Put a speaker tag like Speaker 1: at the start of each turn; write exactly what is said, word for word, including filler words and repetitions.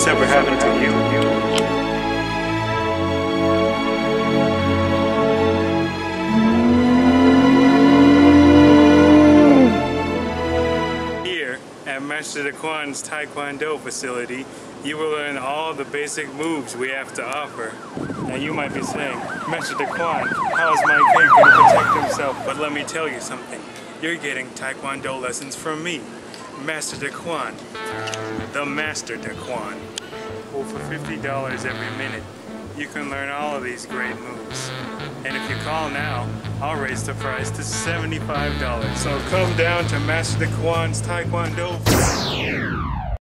Speaker 1: this ever happened to you? Here at Master Daquan's Taekwondo facility, you will learn all the basic moves we have to offer. Now you might be saying, Master Daquan, how is my kid going to protect himself? But let me tell you something. You're getting Taekwondo lessons from me, Master Daquan, the Master Daquan. Well, for fifty dollars every minute, you can learn all of these great moves. And if you call now, I'll raise the price to seventy-five dollars. So come down to Master Daquan's Taekwondo.